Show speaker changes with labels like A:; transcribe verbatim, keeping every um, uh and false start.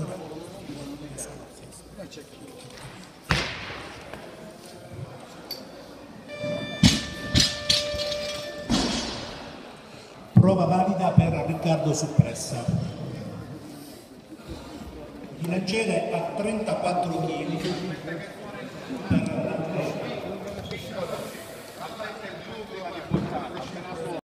A: Prova valida per Riccardo Suppressa. Bilanciere a trentaquattro chili. Per